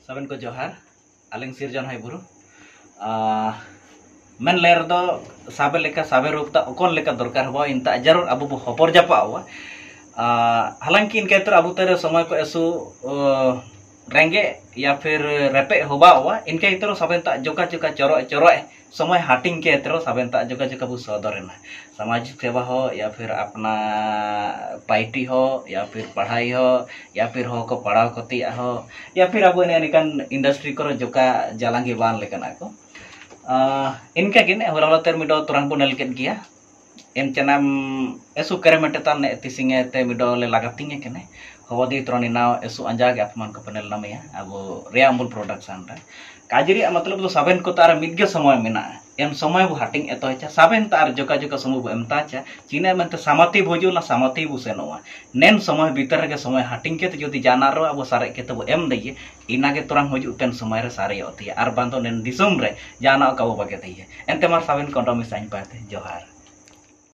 Saben ko johar, aling sirjan hai buru. Men ler do sabe leka sabe rupta okon leka dorkar ho inta jarur abu bu hopor japa wa. हालांकि इनके तरह अबू तेरे समय को ऐसु रेंगे या फिर रेपे होबा हुआ इनके तरह सबेंता जोका जोका चरो चरो समय हाटिंग के तरह सबेंता जोका जोका बु सदरना सामाजिक सेवा हो या फिर अपना पार्टी हो या फिर पढ़ाई हो या फिर हो को पढ़ाओ कति हो या फिर अब निकान इंडस्ट्री को जोका जालांगी बान लेकना को इनके किने होला ter mido turang punel ket gia em chanam esu keremetetan ne tisinge te mido le lagatinge kene hawadi troni now esu anja ge apman ko panel namaya abo reamul production ra kajiri मतलब तो साबेन को तार मिदगे समय मेना M समय बु हाटिंग एतो cha साबेन तार जोका जोका समय बु एमता cha चिने मनते सामती भोजु ना सामती बु सेनोवा नेन समय भीतर के समय हाटिंग के जदि जानारो अब सारे के तो एम दइए इना के तुरंग होजु पेन समय रे सारे होती आर बांतो नेन दिसुम रे जाना का बगे दइए एनते मार साबेन कंडोमी साइन पाते जोहार।